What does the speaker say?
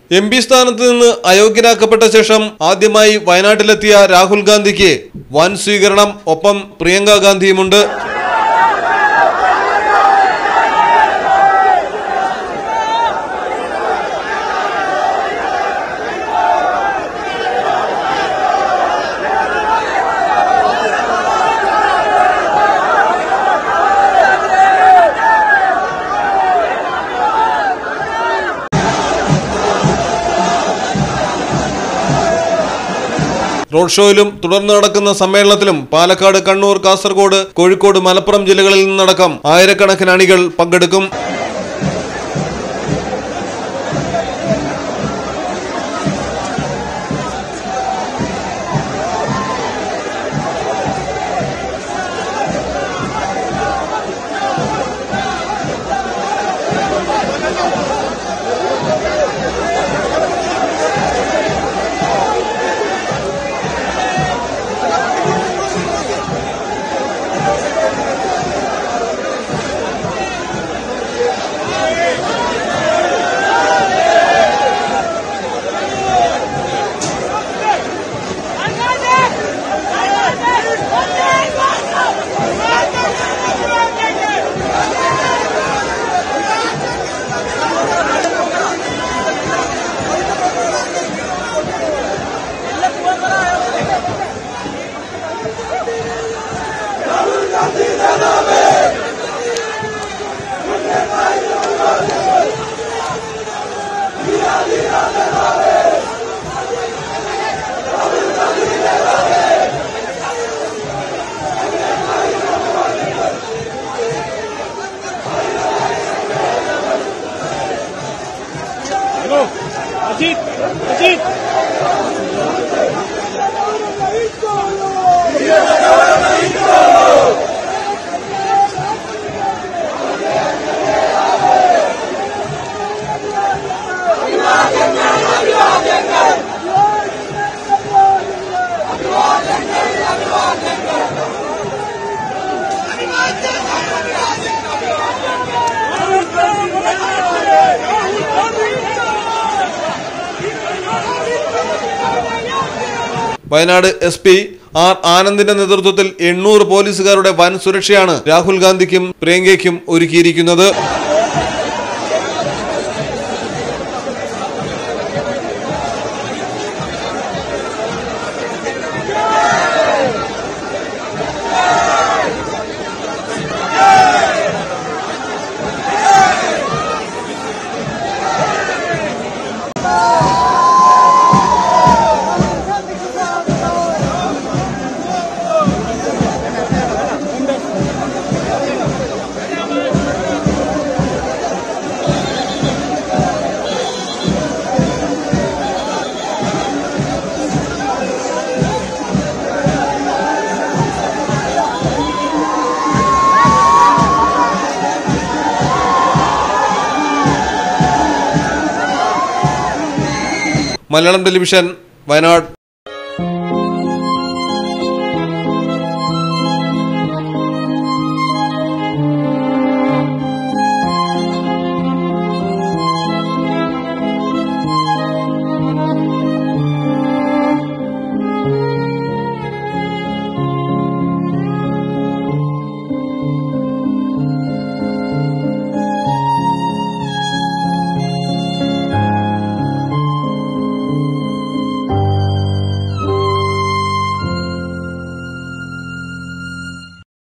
MP സ്ഥാനത്ത് നിന്ന് അയോഗ്യനാക്കപ്പെട്ട ശേഷം ആദ്യമായി വയനാട്ടിലെത്തിയ രാഹുൽ ഗാന്ധിക്ക് വൻ സ്വീകരണം. ഒപ്പം പ്രിയങ്ക ഗാന്ധിയുമുണ്ട്. റോഡ് ഷോയിലും തുടർന്ന് നടക്കുന്ന സമ്മേളനത്തിലും പാലക്കാട്, കണ്ണൂർ, കാസർഗോഡ്, കോഴിക്കോട്, മലപ്പുറം ജില്ലകളിൽ നിന്നടക്കം ആയിരക്കണക്കിന് അണികൾ പങ്കെടുക്കും. വയനാട് SP R ആനന്ദിന്റെ നേതൃത്വത്തിൽ 800 പോലീസുകാരുടെ വൻ സുരക്ഷയാണ് രാഹുൽ ഗാന്ധിക്കും പ്രിയങ്കയ്ക്കും ഒരുക്കിയിരിക്കുന്നത്. മലയാളം ടെലിവിഷൻ, വയനാട്.